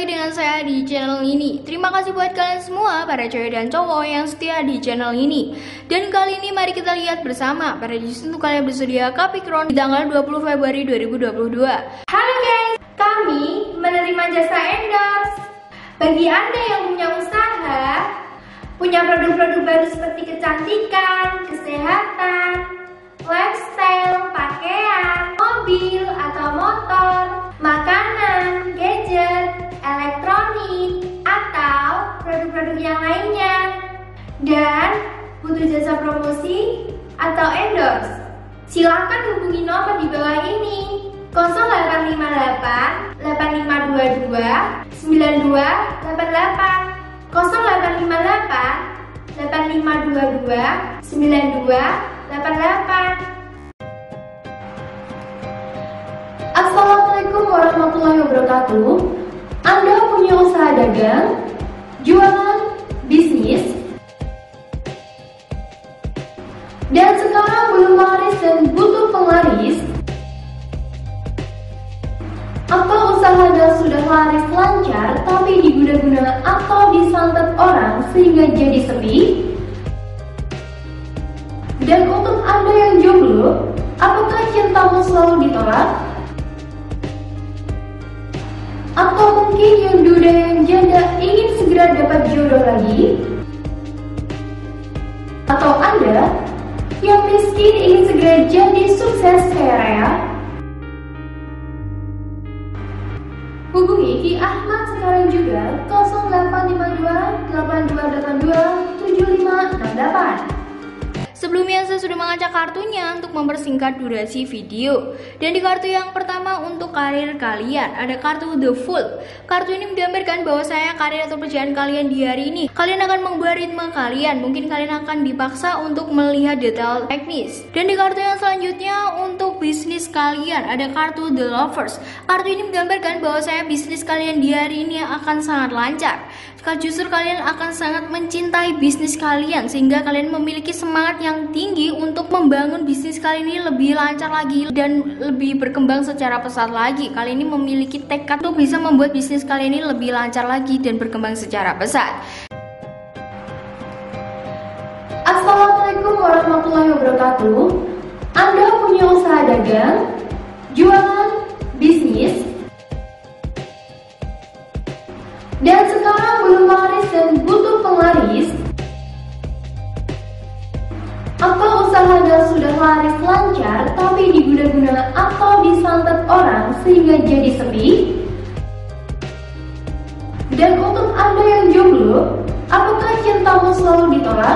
lagi dengan saya di channel ini. Terima kasih buat kalian semua, para cewek dan cowok yang setia di channel ini. Dan kali ini mari kita lihat bersama para jus untuk kalian bersedia Capricorn di tanggal 20 Februari 2022. Halo guys, kami menerima jasa endorse. Bagi Anda yang punya usaha, punya produk-produk baru seperti kecantikan, kesehatan, lifestyle, pakaian, mobil atau motor, makanan, gadget, elektronik, atau produk-produk yang lainnya, dan butuh jasa promosi atau endorse, silakan hubungi nomor di bawah ini 0858 8522 9288 0858 8522 9288. Assalamualaikum warahmatullahi wabarakatuh. Anda punya usaha dagang, jualan, bisnis, dan sekarang belum laris dan butuh penglaris, atau usaha Anda sudah laris lancar tapi diguna-guna atau disantap orang sehingga jadi sepi. Dan untuk Anda yang jomblo, apakah cintamu selalu ditolak? Atau mungkin yang duda yang janda ingin segera dapat jodoh lagi? Atau Anda yang miskin ingin segera jadi sukses kaya raya? Hubungi Ki Ahmad sekarang juga 0852 8282 7568. Sebelumnya saya sudah mengacak kartunya untuk mempersingkat durasi video. Dan di kartu yang pertama untuk karir kalian ada kartu The Fool. Kartu ini menggambarkan bahwasanya karir atau pekerjaan kalian di hari ini kalian akan mengubah ritme kalian. Mungkin kalian akan dipaksa untuk melihat detail teknis. Dan di kartu yang selanjutnya untuk bisnis kalian ada kartu The Lovers. Kartu ini menggambarkan bahwasanya bisnis kalian di hari ini akan sangat lancar. Justru kalian akan sangat mencintai bisnis kalian sehingga kalian memiliki semangat yang tinggi untuk membangun bisnis kalian ini lebih lancar lagi dan lebih berkembang secara pesat lagi. Kalian ini memiliki tekad untuk bisa membuat bisnis kalian ini lebih lancar lagi dan berkembang secara pesat. Assalamualaikum warahmatullahi wabarakatuh. Anda punya usaha dagang, jualan, bisnis, dan sekarang belum laris dan butuh penglaris, atau usaha Anda sudah laris lancar tapi diguna-guna atau disantap orang sehingga jadi sepi. Dan untuk Anda yang jomblo, apakah cintamu selalu ditolak?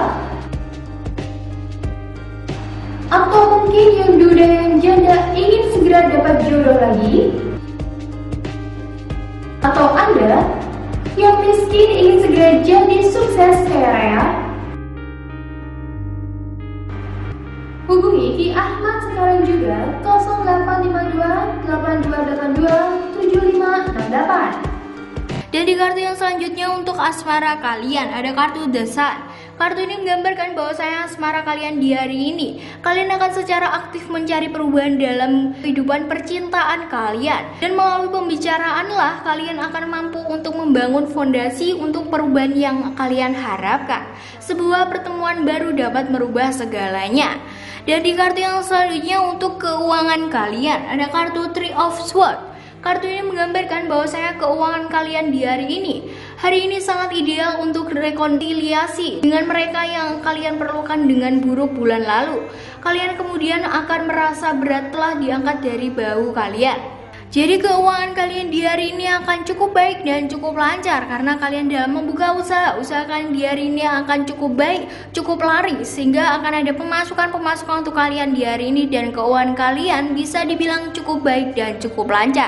Atau mungkin yang duda yang janda ingin segera dapat jodoh lagi? Atau Anda yang miskin ingin segera jadi sukses kaya raya? Hubungi Ki Ahmad sekarang juga 0852 8282 7568. Dan di kartu yang selanjutnya untuk asmara kalian ada kartu The Sun. Kartu ini menggambarkan bahwasanya asmara kalian di hari ini kalian akan secara aktif mencari perubahan dalam kehidupan percintaan kalian. Dan melalui pembicaraanlah kalian akan mampu untuk membangun fondasi untuk perubahan yang kalian harapkan. Sebuah pertemuan baru dapat merubah segalanya. Dan di kartu yang selanjutnya untuk keuangan kalian ada kartu Three of Swords. Kartu ini menggambarkan bahwasanya keuangan kalian di hari ini sangat ideal untuk rekonsiliasi dengan mereka yang kalian perlukan dengan buruk bulan lalu. Kalian kemudian akan merasa berat telah diangkat dari bahu kalian. Jadi keuangan kalian di hari ini akan cukup baik dan cukup lancar karena kalian dalam membuka usaha kalian di hari ini akan cukup baik, cukup laris sehingga akan ada pemasukan untuk kalian di hari ini dan keuangan kalian bisa dibilang cukup baik dan cukup lancar.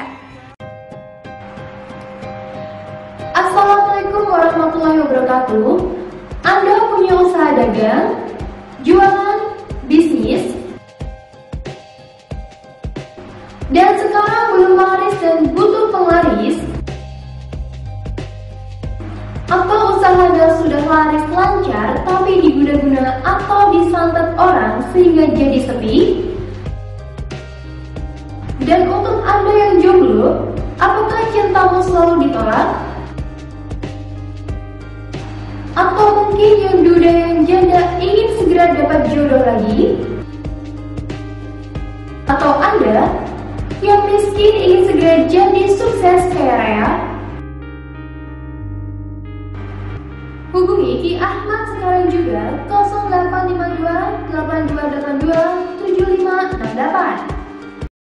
Assalamualaikum warahmatullahi wabarakatuh. Anda punya usaha dagang, jualan, bisnis, dan sekarang belum laris dan butuh penglaris, atau usaha Anda sudah laris lancar tapi diguna-guna atau disantap orang sehingga jadi sepi. Dan untuk Anda yang jomblo, apakah cintamu selalu ditolak? Atau mungkin yang duda yang janda ingin segera dapat jodoh lagi? Atau Anda yang miskin ingin segera jadi sukses kaya raya? Hubungi Ki Ahmad sekarang juga 0852 8282 7568.